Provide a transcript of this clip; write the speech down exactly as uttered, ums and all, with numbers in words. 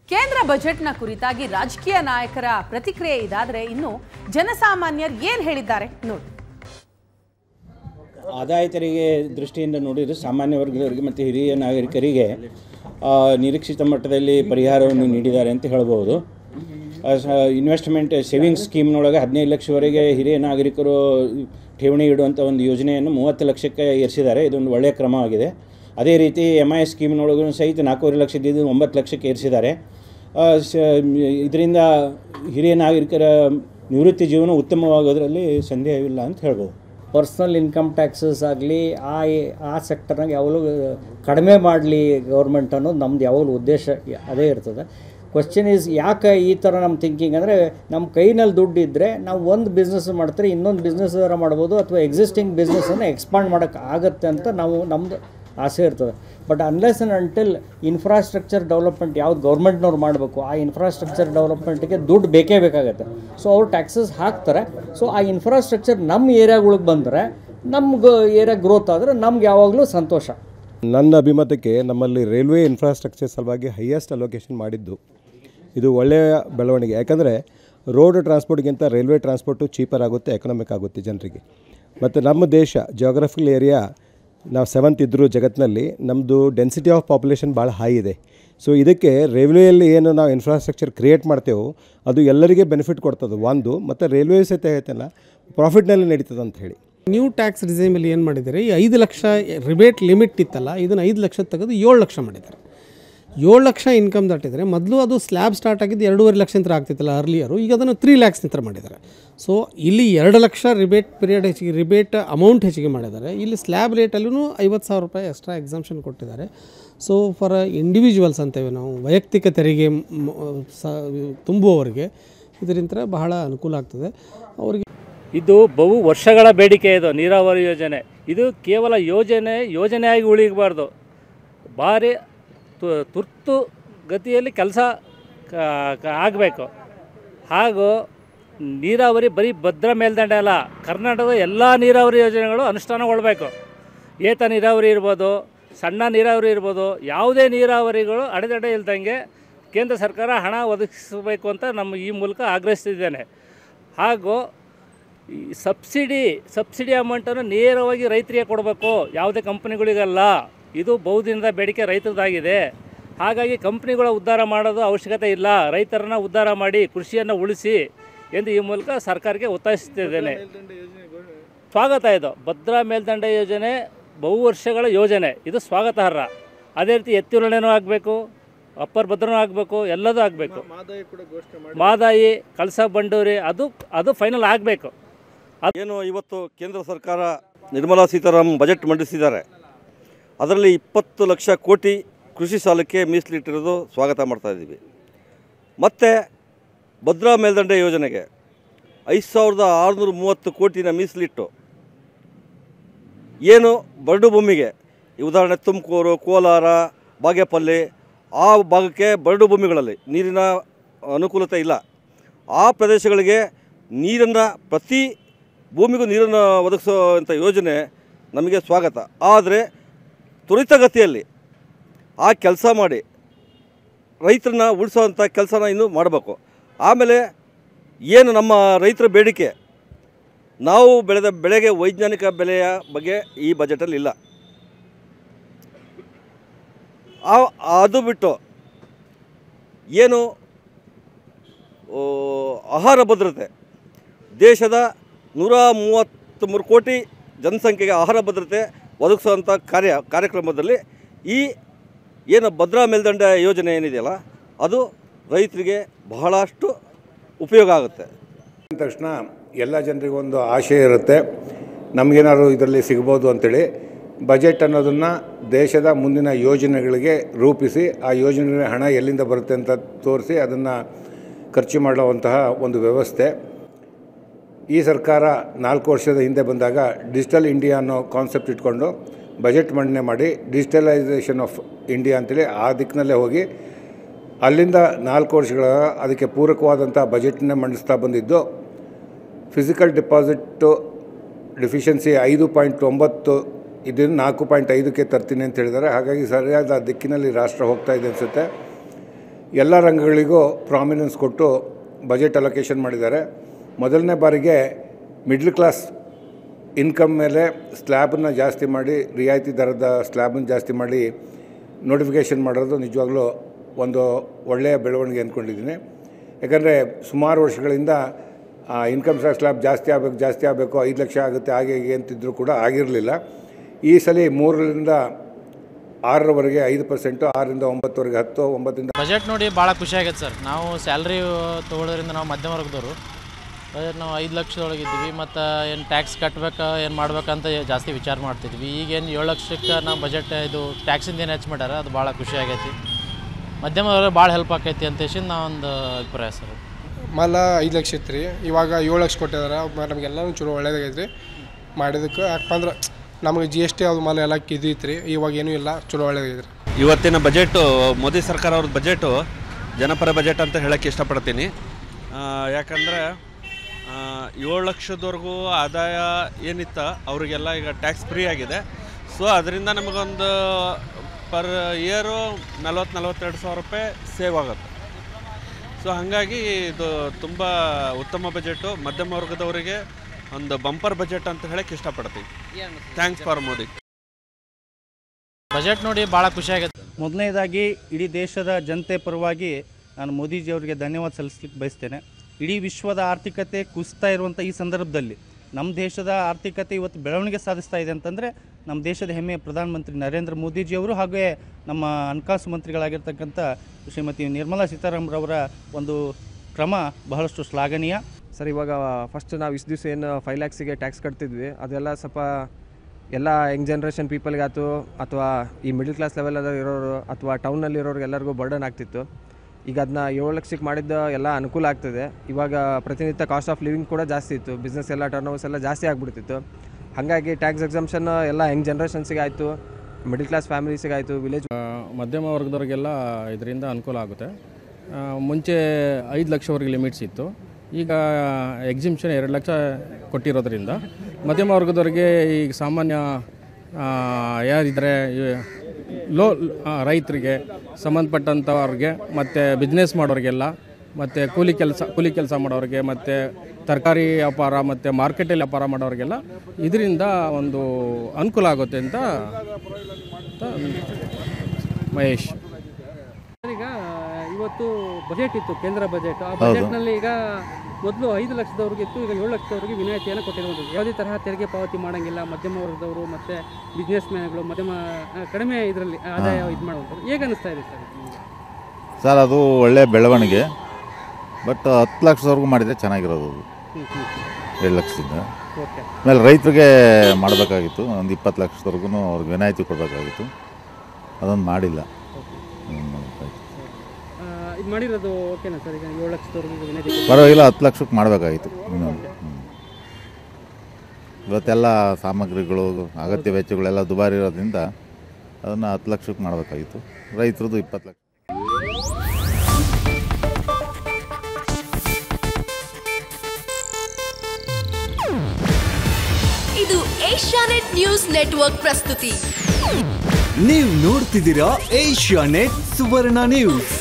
ಕೇಂದ್ರ ಬಜೆಟ್ನ ಕುರಿತಾಗಿ ರಾಜಕೀಯ ನಾಯಕರ ಪ್ರತಿಕ್ರಿಯೆ ಇದಾದರೆ ಇನ್ನು ಜನಸಾಮಾನ್ಯರು ಏನು ಹೇಳಿದ್ದಾರೆ ನೋಡಿ. ಆದಾಯ ತೆರಿಗೆ ದೃಷ್ಟಿಯಿಂದ ನೋಡಿದರೆ ಸಾಮಾನ್ಯ ವರ್ಗದವರಿಗೆ ಮತ್ತು ಹಿರಿಯ ನಾಗರಿಕರಿಗೆ ನಿರೀಕ್ಷಿತ ಮಟ್ಟದಲ್ಲಿ ಪರಿಹಾರವನ್ನು ನೀಡಿದ್ದಾರೆ ಅಂತ ಹೇಳ್ಬೋದು. ಇನ್ವೆಸ್ಟ್ಮೆಂಟ್ ಸೇವಿಂಗ್ಸ್ ಸ್ಕೀಮ್ನೊಳಗೆ ಹದಿನೈದು ಲಕ್ಷವರೆಗೆ ಹಿರಿಯ ನಾಗರಿಕರು ಠೇವಣಿ ಇಡುವಂಥ ಒಂದು ಯೋಜನೆಯನ್ನು ಮೂವತ್ತು ಲಕ್ಷಕ್ಕೆ ಏರಿಸಿದ್ದಾರೆ. ಇದೊಂದು ಒಳ್ಳೆಯ ಕ್ರಮವಾಗಿದೆ. ಅದೇ ರೀತಿ ಎಮ್ ಐ ಸ್ಕೀಮ್ನೊಳಗೂ ಸಹಿತ ನಾಲ್ಕೂವರೆ ಲಕ್ಷದಿಂದ ಒಂಬತ್ತು ಲಕ್ಷಕ್ಕೆ ಏರಿಸಿದ್ದಾರೆ. ಇದರಿಂದ ಹಿರಿಯ ನಾಗರಿಕರ ನಿವೃತ್ತಿ ಜೀವನ ಉತ್ತಮವಾಗೋದ್ರಲ್ಲಿ ಸಂದೇಹವಿಲ್ಲ ಅಂತ ಹೇಳ್ಬೋದು. ಪರ್ಸ್ನಲ್ ಇನ್ಕಮ್ ಟ್ಯಾಕ್ಸಸ್ ಆಗಲಿ ಆ ಆ ಸೆಕ್ಟರ್ನಾಗ ಯಾವಾಗಲೂ ಕಡಿಮೆ ಮಾಡಲಿ ಗೌರ್ಮೆಂಟ್ ಅನ್ನೋದು ನಮ್ದು ಯಾವಾಗಲೂ ಉದ್ದೇಶ ಅದೇ ಇರ್ತದೆ. ಕ್ವಶನ್ ಈಸ್ ಯಾಕೆ ಈ ಥರ ನಮ್ಮ ಥಿಂಕಿಂಗ್ ಅಂದರೆ ನಮ್ಮ ಕೈನಲ್ಲಿ ದುಡ್ಡು ಇದ್ದರೆ ನಾವು ಒಂದು ಬಿಸ್ನೆಸ್ ಮಾಡ್ತಾರೆ ಇನ್ನೊಂದು ಬಿಸ್ನೆಸ್ ಥರ ಮಾಡ್ಬೋದು ಅಥವಾ ಎಕ್ಸಿಸ್ಟಿಂಗ್ ಬಿಸ್ನೆಸ್ಸನ್ನು ಎಕ್ಸ್ಪಾಂಡ್ ಮಾಡೋಕ್ಕೆ ಆಗುತ್ತೆ ಅಂತ ನಾವು ನಮ್ಮದು ಆಸೆ ಇರ್ತದೆ. But unless and until infrastructure development ಯಾವ್ದು ಗೌರ್ಮೆಂಟ್ನವ್ರು ಮಾಡಬೇಕು ಆ ಇನ್ಫ್ರಾಸ್ಟ್ರಕ್ಚರ್ ಡೆವಲಪ್ಮೆಂಟ್ಗೆ ದುಡ್ಡು ಬೇಕೇ ಬೇಕಾಗುತ್ತೆ. ಸೊ ಅವ್ರು ಟ್ಯಾಕ್ಸಸ್ ಹಾಕ್ತಾರೆ. ಸೊ ಆ ಇನ್ಫ್ರಾಸ್ಟ್ರಕ್ಚರ್ ನಮ್ಮ ಏರಿಯಾಗಳಿಗೆ ಬಂದರೆ ನಮ್ಗೆ ಏರಿಯಾ ಗ್ರೋತ್ ಆದರೆ ನಮ್ಗೆ ಯಾವಾಗಲೂ ಸಂತೋಷ. ನನ್ನ ಅಭಿಮತಕ್ಕೆ ನಮ್ಮಲ್ಲಿ ರೈಲ್ವೆ ಇನ್ಫ್ರಾಸ್ಟ್ರಕ್ಚರ್ ಸಲುವಾಗಿ ಹೈಯೆಸ್ಟ್ ಅಲೋಕೇಶನ್ ಮಾಡಿದ್ದು ಇದು ಒಳ್ಳೆಯ ಬೆಳವಣಿಗೆ. ಯಾಕಂದರೆ ರೋಡ್ ಟ್ರಾನ್ಸ್ಪೋರ್ಟ್ಗಿಂತ ರೈಲ್ವೆ ಟ್ರಾನ್ಸ್ಪೋರ್ಟು ಚೀಪರ್ ಆಗುತ್ತೆ, ಎಕನಾಮಿಕ್ ಆಗುತ್ತೆ ಜನರಿಗೆ. ಮತ್ತು ನಮ್ಮ ದೇಶ ಜಿಯೋಗ್ರಫಿಕಲ್ ಏರಿಯಾ ನಾವು ಸೆವೆಂತ್ ಇದ್ದರೂ ಜಗತ್ತಿನಲ್ಲಿ ನಮ್ಮದು ಡೆನ್ಸಿಟಿ ಆಫ್ ಪಾಪ್ಯುಲೇಷನ್ ಭಾಳ ಹೈ ಇದೆ. ಸೊ ಇದಕ್ಕೆ ರೈಲ್ವೆಯಲ್ಲಿ ಏನು ನಾವು ಇನ್ಫ್ರಾಸ್ಟ್ರಕ್ಚರ್ ಕ್ರಿಯೇಟ್ ಮಾಡ್ತೇವೋ ಅದು ಎಲ್ಲರಿಗೆ ಬೆನಿಫಿಟ್ ಕೊಡ್ತದೆ ಒಂದು. ಮತ್ತು ರೈಲ್ವೆ ಸಹಿತ ಐತಲ್ಲ ಪ್ರಾಫಿಟ್ನಲ್ಲಿ ನಡೀತದೆ ಅಂತ ಹೇಳಿ ನ್ಯೂ ಟ್ಯಾಕ್ಸ್ ರಿಸೈಮಲ್ಲಿ ಏನು ಮಾಡಿದ್ದಾರೆ, ಈ ಐದು ಲಕ್ಷ ರಿಬೇಟ್ ಲಿಮಿಟ್ ಇತ್ತಲ್ಲ ಇದನ್ನು ಐದು ಲಕ್ಷ ತೆಗೆದು ಏಳು ಲಕ್ಷ ಮಾಡಿದ್ದಾರೆ. ಏಳು ಲಕ್ಷ ಇನ್ಕಮ್ ದಾಟಿದರೆ ಮೊದಲು ಅದು ಸ್ಲ್ಯಾಬ್ ಸ್ಟಾರ್ಟ್ ಆಗಿದ್ದು ಎರಡೂವರೆ ಲಕ್ಷ ನಂತರ ಆಗ್ತಿತ್ತಲ್ಲ ಅರ್ಲಿಯರು, ಈಗ ಅದನ್ನು ತ್ರೀ ಲ್ಯಾಕ್ಸ್ ನಂತರ ಮಾಡಿದ್ದಾರೆ. ಸೊ ಇಲ್ಲಿ ಎರಡು ಲಕ್ಷ ರಿಬೇಟ್ ಪೀರಿಯಡ್ ಹೆಚ್ಚಿಗೆ ರಿಬೇಟ್ ಅಮೌಂಟ್ ಹೆಚ್ಚಿಗೆ ಮಾಡಿದ್ದಾರೆ. ಇಲ್ಲಿ ಸ್ಲ್ಯಾಬ್ ರೇಟಲ್ಲೂ ಐವತ್ತು ಸಾವಿರ ರೂಪಾಯಿ ಎಕ್ಸ್ಟ್ರಾ ಎಕ್ಸಾಮ್ಷನ್ ಕೊಟ್ಟಿದ್ದಾರೆ. ಸೊ ಫಾರ್ ಇಂಡಿವಿಜುವಲ್ಸ್ ಅಂತೇವೆ ನಾವು ವೈಯಕ್ತಿಕ ತೆರಿಗೆ ಸ ತುಂಬುವವರಿಗೆ ಇದರಿಂದ ಬಹಳ ಅನುಕೂಲ ಆಗ್ತದೆ ಅವರಿಗೆ. ಇದು ಬಹು ವರ್ಷಗಳ ಬೇಡಿಕೆ ಇದು ನೀರಾವರಿ ಯೋಜನೆ. ಇದು ಕೇವಲ ಯೋಜನೆ ಯೋಜನೆಯಾಗಿ ಉಳಿಯಬಾರ್ದು, ಭಾರಿ ತುರ್ತು ಗತಿಯಲ್ಲಿ ಕೆಲಸ ಆಗಬೇಕು. ಹಾಗೂ ನೀರಾವರಿ ಬರೀ ಭದ್ರಾ ಮೇಲ್ದಂಡೆ ಅಲ್ಲ, ಕರ್ನಾಟಕದ ಎಲ್ಲ ನೀರಾವರಿ ಯೋಜನೆಗಳು ಅನುಷ್ಠಾನಗೊಳ್ಳಬೇಕು. ಏತ ನೀರಾವರಿ ಇರ್ಬೋದು, ಸಣ್ಣ ನೀರಾವರಿ ಇರ್ಬೋದು, ಯಾವುದೇ ನೀರಾವರಿಗಳು ಅಡೆತಡೆ ಇಲ್ದಂಗೆ ಕೇಂದ್ರ ಸರ್ಕಾರ ಹಣ ಒದಗಿಸಬೇಕು ಅಂತ ನಮ್ಮ ಈ ಮೂಲಕ ಆಗ್ರಹಿಸ್ತಿದ್ದೇನೆ. ಹಾಗೂ ಈ ಸಬ್ಸಿಡಿ ಸಬ್ಸಿಡಿ ಅಮೌಂಟನ್ನು ನೇರವಾಗಿ ರೈತರಿಗೆ ಕೊಡಬೇಕು, ಯಾವುದೇ ಕಂಪ್ನಿಗಳಿಗಲ್ಲ. ಇದು ಬಹುದಿನದ ಬೇಡಿಕೆ ರೈತರದಾಗಿದೆ. ಹಾಗಾಗಿ ಕಂಪ್ನಿಗಳ ಉದ್ಧಾರ ಮಾಡೋದು ಅವಶ್ಯಕತೆ ಇಲ್ಲ, ರೈತರನ್ನು ಉದ್ಧಾರ ಮಾಡಿ ಕೃಷಿಯನ್ನು ಉಳಿಸಿ ಎಂದು ಈ ಮೂಲಕ ಸರ್ಕಾರಕ್ಕೆ ಒತ್ತಾಯಿಸುತ್ತಿದ್ದೇನೆ. ಸ್ವಾಗತ ಇದು ಭದ್ರಾ ಮೇಲ್ದಂಡೆ ಯೋಜನೆ ಬಹು ವರ್ಷಗಳ ಯೋಜನೆ, ಇದು ಸ್ವಾಗತಾರ್ಹ. ಅದೇ ರೀತಿ ಎತ್ತಿನೊಳೆನೂ ಆಗಬೇಕು, ಅಪ್ಪರ್ ಭದ್ರನೂ ಆಗಬೇಕು, ಎಲ್ಲದೂ ಆಗಬೇಕು. ಮಾದಾಯಿ ಕಳಸ ಬಂಡೂರಿ ಅದು ಅದು ಫೈನಲ್ ಆಗಬೇಕು. ಏನು ಇವತ್ತು ಕೇಂದ್ರ ಸರ್ಕಾರ ನಿರ್ಮಲಾ ಸೀತಾರಾಮನ್ ಬಜೆಟ್ ಮಂಡಿಸಿದ್ದಾರೆ, ಅದರಲ್ಲಿ ಇಪ್ಪತ್ತು ಲಕ್ಷ ಕೋಟಿ ಕೃಷಿ ಸಾಲಕ್ಕೆ ಮೀಸಲಿಟ್ಟಿರೋದು ಸ್ವಾಗತ ಮಾಡ್ತಾಯಿದ್ದೀವಿ. ಮತ್ತು ಭದ್ರಾ ಮೇಲ್ದಂಡೆ ಯೋಜನೆಗೆ ಐದು ಸಾವಿರದ ಆರುನೂರ ಮೂವತ್ತು ಕೋಟಿನ ಮೀಸಲಿಟ್ಟು ಏನು ಬರಡು ಭೂಮಿಗೆ, ಈ ಉದಾಹರಣೆ ತುಮಕೂರು, ಕೋಲಾರ, ಬಾಗೇಪಲ್ಲಿ ಆ ಭಾಗಕ್ಕೆ ಬರಡು ಭೂಮಿಗಳಲ್ಲಿ ನೀರಿನ ಅನುಕೂಲತೆ ಇಲ್ಲ. ಆ ಪ್ರದೇಶಗಳಿಗೆ ನೀರನ್ನು ಪ್ರತಿ ಭೂಮಿಗೂ ನೀರನ್ನು ಒದಗಿಸುವಂಥ ಯೋಜನೆ ನಮಗೆ ಸ್ವಾಗತ. ಆದರೆ ತ್ವರಿತಗತಿಯಲ್ಲಿ ಆ ಕೆಲಸ ಮಾಡಿ ರೈತರನ್ನ ಉಳಿಸೋವಂಥ ಕೆಲಸನ ಇನ್ನೂ ಮಾಡಬೇಕು. ಆಮೇಲೆ ಏನು ನಮ್ಮ ರೈತರ ಬೇಡಿಕೆ, ನಾವು ಬೆಳೆದ ಬೆಳೆಗೆ ವೈಜ್ಞಾನಿಕ ಬೆಲೆಯ ಬಗ್ಗೆ ಈ ಬಜೆಟಲ್ಲಿ ಇಲ್ಲ. ಅದು ಬಿಟ್ಟು ಏನು ಆಹಾರ ಭದ್ರತೆ, ದೇಶದ ನೂರ ಮೂವತ್ತ್ಮೂರು ಕೋಟಿ ಜನಸಂಖ್ಯೆಗೆ ಆಹಾರ ಭದ್ರತೆ ಒದಗಿಸುವಂಥ ಕಾರ್ಯ ಕಾರ್ಯಕ್ರಮದಲ್ಲಿ ಈ ಏನು ಭದ್ರಾ ಮೇಲ್ದಂಡೆ ಯೋಜನೆ ಏನಿದೆಯಲ್ಲ ಅದು ರೈತರಿಗೆ ಬಹಳಷ್ಟು ಉಪಯೋಗ ಆಗುತ್ತೆ. ತಕ್ಷಣ ಎಲ್ಲ ಜನರಿಗೂ ಒಂದು ಆಶೆ ಇರುತ್ತೆ, ನಮಗೇನಾದ್ರು ಇದರಲ್ಲಿ ಸಿಗ್ಬೋದು ಅಂಥೇಳಿ. ಬಜೆಟ್ ಅನ್ನೋದನ್ನು ದೇಶದ ಮುಂದಿನ ಯೋಜನೆಗಳಿಗೆ ರೂಪಿಸಿ ಆ ಯೋಜನೆಗಳ ಹಣ ಎಲ್ಲಿಂದ ಬರುತ್ತೆ ಅಂತ ತೋರಿಸಿ ಅದನ್ನು ಖರ್ಚು ಮಾಡುವಂತಹ ಒಂದು ವ್ಯವಸ್ಥೆ. ಈ ಸರ್ಕಾರ ನಾಲ್ಕು ವರ್ಷದ ಹಿಂದೆ ಬಂದಾಗ ಡಿಜಿಟಲ್ ಇಂಡಿಯಾ ಅನ್ನೋ ಕಾನ್ಸೆಪ್ಟ್ ಇಟ್ಕೊಂಡು ಬಜೆಟ್ ಮಂಡನೆ ಮಾಡಿ ಡಿಜಿಟಲೈಸೇಷನ್ ಆಫ್ ಇಂಡಿಯಾ ಅಂತೇಳಿ ಆ ದಿಕ್ಕಿನಲ್ಲೇ ಹೋಗಿ ಅಲ್ಲಿಂದ ನಾಲ್ಕು ವರ್ಷಗಳ ಅದಕ್ಕೆ ಪೂರಕವಾದಂಥ ಬಜೆಟ್ನೇ ಮಂಡಿಸ್ತಾ ಬಂದಿದ್ದು. ಫಿಸಿಕಲ್ ಡಿಪಾಸಿಟ್ಟು ಡಿಫಿಷಿಯನ್ಸಿ ಐದು ಪಾಯಿಂಟ್ ಒಂಬತ್ತು ಇದನ್ನು ನಾಲ್ಕು ಪಾಯಿಂಟ್ ಐದಕ್ಕೆ ತರ್ತೀನಿ ಅಂತ ಹೇಳಿದ್ದಾರೆ. ಹಾಗಾಗಿ ಸರಿಯಾದ ದಿಕ್ಕಿನಲ್ಲಿ ರಾಷ್ಟ್ರ ಹೋಗ್ತಾ ಇದೆ ಅನಿಸುತ್ತೆ. ಎಲ್ಲ ರಂಗಗಳಿಗೂ ಪ್ರಾಮಿನೆನ್ಸ್ ಕೊಟ್ಟು ಬಜೆಟ್ ಅಲೊಕೇಶನ್ ಮಾಡಿದ್ದಾರೆ. ಮೊದಲನೇ ಬಾರಿಗೆ ಮಿಡ್ಲ್ ಕ್ಲಾಸ್ ಇನ್ಕಮ್ ಮೇಲೆ ಸ್ಲ್ಯಾಬನ್ನು ಜಾಸ್ತಿ ಮಾಡಿ, ರಿಯಾಯಿತಿ ದರದ ಸ್ಲ್ಯಾಬನ್ನು ಜಾಸ್ತಿ ಮಾಡಿ ನೋಟಿಫಿಕೇಷನ್ ಮಾಡೋದು ನಿಜವಾಗ್ಲೂ ಒಂದು ಒಳ್ಳೆಯ ಬೆಳವಣಿಗೆ ಅಂದ್ಕೊಂಡಿದ್ದೀನಿ. ಯಾಕಂದರೆ ಸುಮಾರು ವರ್ಷಗಳಿಂದ ಇನ್ಕಮ್ ಟ್ಯಾಕ್ಸ್ ಸ್ಲ್ಯಾಬ್ ಜಾಸ್ತಿ ಆಗಬೇಕು ಜಾಸ್ತಿ ಆಗಬೇಕು ಐದು ಲಕ್ಷ ಆಗುತ್ತೆ ಹಾಗೆ ಹೀಗೆ ಅಂತಿದ್ದರೂ ಕೂಡ ಆಗಿರಲಿಲ್ಲ. ಈ ಸಲ ಮೂರರಿಂದ ಆರರವರೆಗೆ ಐದು ಪರ್ಸೆಂಟು, ಆರರಿಂದ ಒಂಬತ್ತುವರೆಗೆ ಹತ್ತು, ಒಂಬತ್ತರಿಂದ ಬಜೆಟ್ ನೋಡಿ ಭಾಳ ಖುಷಿ ಆಗೈತೆ ಸರ್. ನಾವು ಸ್ಯಾಲ್ರಿ ತೊಗೊಳೋದ್ರಿಂದ ನಾವು ಮಧ್ಯಮ ವರ್ಗದವರು ಬಜೆಟ್ ನಾವು ಐದು ಲಕ್ಷದೊಳಗಿದ್ದೀವಿ. ಮತ್ತು ಏನು ಟ್ಯಾಕ್ಸ್ ಕಟ್ಬೇಕು ಏನು ಮಾಡ್ಬೇಕಂತ ಜಾಸ್ತಿ ವಿಚಾರ ಮಾಡ್ತಿದ್ವಿ. ಈಗೇನು ಏಳು ಲಕ್ಷಕ್ಕೆ ನಾವು ಬಜೆಟ್ ಇದು ಟ್ಯಾಕ್ಸಿಂದ ಏನು ಹೆಚ್ಚು ಮಾಡ್ಯಾರ, ಅದು ಭಾಳ ಖುಷಿ ಆಗೈತಿ. ಮಧ್ಯಮ ವರ್ಗ ಭಾಳ ಹೆಲ್ಪ್ ಆಕೈತಿ ಅಂತ ಹೇಳಿ ನಾವೊಂದು ಅಭಿಪ್ರಾಯ ಸರ್. ಮೊದಲ ಐದು ಲಕ್ಷ ಇತ್ತು ರೀ, ಇವಾಗ ಏಳು ಲಕ್ಷ ಕೊಟ್ಟಿದ್ದಾರೆ. ನಮಗೆಲ್ಲನೂ ಚಲೋ ಒಳ್ಳೇದಾಗೈತೆ ರೀ ಮಾಡಿದಕ್ಕೆ. ಯಾಕಪ್ಪ ಅಂದ್ರೆ ನಮಗೆ ಜಿ ಎಸ್ ಟಿ ಅದು ಮೊದಲು ಎಲ್ಲ ಇದ್ದಿತ್ತು ರೀ, ಇವಾಗ ಏನೂ ಇಲ್ಲ, ಚಲೋ ಒಳ್ಳೇದಾಗೈತೆ ರೀ. ಇವತ್ತಿನ ಬಜೆಟು ಮೋದಿ ಸರ್ಕಾರ ಅವ್ರದ್ದು ಬಜೆಟು ಜನಪರ ಬಜೆಟ್ ಅಂತ ಹೇಳೋಕ್ಕೆ ಇಷ್ಟಪಡ್ತೀನಿ. ಯಾಕಂದರೆ ಏಳು ಲಕ್ಷದವರೆಗೂ ಆದಾಯ ಏನಿತ್ತು ಅವರಿಗೆಲ್ಲ ಈಗ ಟ್ಯಾಕ್ಸ್ ಫ್ರೀ ಆಗಿದೆ. ಸೊ ಅದರಿಂದ ನಮಗೊಂದು ಪರ್ ಇಯರು ನಲ್ವತ್ತು ನಲ್ವತ್ತೆರಡು ಸಾವಿರ ರೂಪಾಯಿ ಸೇವ್ ಆಗುತ್ತೆ. ಸೊ ಹಾಗಾಗಿ ಇದು ತುಂಬ ಉತ್ತಮ ಬಜೆಟು, ಮಧ್ಯಮ ವರ್ಗದವರಿಗೆ ಒಂದು ಬಂಪರ್ ಬಜೆಟ್ ಅಂತ ಹೇಳಕ್ಕೆ ಇಷ್ಟಪಡ್ತೀವಿ. Thanks for Modi. ಬಜೆಟ್ ನೋಡಿ ಭಾಳ ಖುಷಿ ಆಗುತ್ತೆ. ಮೊದಲನೇದಾಗಿ ಇಡೀ ದೇಶದ ಜನತೆ ಪರವಾಗಿ ನಾನು ಮೋದಿಜಿಯವರಿಗೆ ಧನ್ಯವಾದ ಸಲ್ಲಿಸಲಿಕ್ಕೆ ಬಯಸ್ತೇನೆ. ಇಡೀ ವಿಶ್ವದ ಆರ್ಥಿಕತೆ ಕುಸಿತಾ ಇರುವಂಥ ಈ ಸಂದರ್ಭದಲ್ಲಿ ನಮ್ಮ ದೇಶದ ಆರ್ಥಿಕತೆ ಇವತ್ತು ಬೆಳವಣಿಗೆ ಸಾಧಿಸ್ತಾ ಇದೆ ಅಂತಂದರೆ ನಮ್ಮ ದೇಶದ ಹೆಮ್ಮೆಯ ಪ್ರಧಾನಮಂತ್ರಿ ನರೇಂದ್ರ ಮೋದಿಜಿಯವರು ಹಾಗೆ ನಮ್ಮ ಹಣಕಾಸು ಮಂತ್ರಿಗಳಾಗಿರ್ತಕ್ಕಂಥ ಶ್ರೀಮತಿ ನಿರ್ಮಲಾ ಸೀತಾರಾಮನ್ ಅವರ ಒಂದು ಕ್ರಮ ಬಹಳಷ್ಟು ಶ್ಲಾಘನೀಯ. ಸರ್, ಇವಾಗ ಫಸ್ಟ್ ನಾವು ಇಷ್ಟು ದಿವಸ ಏನು ಫೈವ್ ಲ್ಯಾಕ್ಸಿಗೆ ಟ್ಯಾಕ್ಸ್ ಕಟ್ತಿದ್ವಿ, ಅದೆಲ್ಲ ಸ್ವಲ್ಪ ಎಲ್ಲ ಯಂಗ್ ಜನ್ರೇಷನ್ ಪೀಪಲ್ಗಾಯ್ತು ಅಥವಾ ಈ ಮಿಡಲ್ ಕ್ಲಾಸ್ ಲೆವೆಲ್ ಇರೋರು ಅಥವಾ ಟೌನಲ್ಲಿ ಇರೋರು ಎಲ್ಲರಿಗೂ ಬರ್ಡನ್ ಆಗ್ತಿತ್ತು. ಈಗ ಅದನ್ನ ಏಳು ಲಕ್ಷಕ್ಕೆ ಮಾಡಿದ್ದ ಎಲ್ಲ ಅನುಕೂಲ ಆಗ್ತದೆ. ಇವಾಗ ಪ್ರತಿನಿತ್ಯ ಕಾಸ್ಟ್ ಆಫ್ ಲಿವಿಂಗ್ ಕೂಡ ಜಾಸ್ತಿ ಇತ್ತು, ಬಿಸ್ನೆಸ್ ಎಲ್ಲ ಟರ್ನ್ ಓವರ್ಸ್ ಎಲ್ಲ ಜಾಸ್ತಿ ಆಗಿಬಿಡ್ತಿತ್ತು. ಹಾಗಾಗಿ ಟ್ಯಾಕ್ಸ್ ಎಕ್ಸಂಪ್ಷನ್ ಎಲ್ಲ ಯಂಗ್ ಜನ್ರೇಷನ್ಸಿಗೆ ಆಯಿತು, ಮಿಡಲ್ ಕ್ಲಾಸ್ ಫ್ಯಾಮಿಲೀಸಿಗೆ ಆಯಿತು, ವಿಲೇಜ್ ಮಧ್ಯಮ ವರ್ಗದವ್ರಿಗೆಲ್ಲ ಇದರಿಂದ ಅನುಕೂಲ ಆಗುತ್ತೆ. ಮುಂಚೆ ಐದು ಲಕ್ಷವರೆಗೆ ಲಿಮಿಟ್ಸ್ ಇತ್ತು, ಈಗ ಎಕ್ಸಿಮ್ಷನ್ ಎರಡು ಲಕ್ಷ ಕೊಟ್ಟಿರೋದ್ರಿಂದ ಮಧ್ಯಮ ವರ್ಗದವ್ರಿಗೆ ಈಗ ಸಾಮಾನ್ಯ ಯಾರಿದ್ದಾರೆ ಲೋ ರೈತರಿಗೆ ಸಂಬಂಧಪಟ್ಟಂಥವ್ರಿಗೆ ಮತ್ತು ಬಿಸ್ನೆಸ್ ಮಾಡೋರಿಗೆಲ್ಲ ಮತ್ತು ಕೂಲಿ ಕೆಲಸ ಕೂಲಿ ಕೆಲಸ ಮಾಡೋರಿಗೆ ಮತ್ತು ತರಕಾರಿ ವ್ಯಾಪಾರ ಮತ್ತು ಮಾರ್ಕೆಟಲ್ಲಿ ವ್ಯಾಪಾರ ಮಾಡೋರಿಗೆಲ್ಲ ಇದರಿಂದ ಒಂದು ಅನುಕೂಲ ಆಗುತ್ತೆ ಅಂತ ಮಹೇಶ್. ಈಗ ಇವತ್ತು ಬಜೆಟ್ ಇತ್ತು, ಕೇಂದ್ರ ಬಜೆಟ್. ಆ ಬಜೆಟ್ನಲ್ಲಿ ಈಗ ಮೊದಲು ಐದು ಲಕ್ಷದವ್ರಿಗೆ ಇತ್ತು, ಈಗ ಏಳು ಲಕ್ಷದವರೆಗೆ ವಿನಾಯಿತಿಯನ್ನು ಕೊಟ್ಟಿರುವಂಥದ್ದು. ಯಾವುದೇ ತರಹ ತೆರಿಗೆ ಪಾವತಿ ಮಾಡೋಂಗಿಲ್ಲ ಮಧ್ಯಮ ವರ್ಗದವರು ಮತ್ತು ಬಿಸ್ನೆಸ್ ಮ್ಯಾನ್ಗಳು ಮಧ್ಯಮ ಕಡಿಮೆ ಇದರಲ್ಲಿ ಆದಾಯ ಇದು ಮಾಡುವಂಥದ್ದು. ಹೇಗೆ ಅನ್ನಿಸ್ತಾ ಇದೆ ಸರ್? ಸರ್, ಅದು ಒಳ್ಳೆಯ ಬೆಳವಣಿಗೆ. ಬಟ್ ಹತ್ತು ಲಕ್ಷದವರೆಗೂ ಮಾಡಿದರೆ ಚೆನ್ನಾಗಿರೋದು. ಏಳು ಲಕ್ಷದಿಂದ ಆಮೇಲೆ ರೈತರಿಗೆ ಮಾಡಬೇಕಾಗಿತ್ತು, ಒಂದು ಇಪ್ಪತ್ತು ಲಕ್ಷದವರೆಗೂ ಅವ್ರಿಗೆ ವಿನಾಯಿತಿ ಕೊಡಬೇಕಾಗಿತ್ತು, ಅದೊಂದು ಮಾಡಿಲ್ಲ. ಇದು ಮಾಡಿರೋದು ಓಕೆನಾ ಸರ್? ಈಗ ಏಳು ಲಕ್ಷದವರೆಗೆ ವಿನಾಯಿತಿ ಪರವಾಗಿಲ್ಲ, ಹತ್ತು ಲಕ್ಷಕ್ಕೆ ಮಾಡಬೇಕಾಗಿತ್ತು ಇನ್ನೊಂದು. ಇವತ್ತೆಲ್ಲ ಸಾಮಗ್ರಿಗಳು ಅಗತ್ಯ ವೆಚ್ಚಗಳೆಲ್ಲ ದುಬಾರಿ ಇರೋದ್ರಿಂದ ಅದನ್ನು ಹತ್ತು ಲಕ್ಷಕ್ಕೆ ಮಾಡಬೇಕಾಗಿತ್ತು. ರೈತರದ್ದು ಇಪ್ಪತ್ತು ಲಕ್ಷ. ಇದು ಏಷ್ಯಾನೆಟ್ ನ್ಯೂಸ್ ನೆಟ್ವರ್ಕ್ ಪ್ರಸ್ತುತಿ. ನೀವು ನೋಡ್ತಿದ್ದೀರಾ ಏಷ್ಯಾನೆಟ್ ಸುವರ್ಣ ನ್ಯೂಸ್.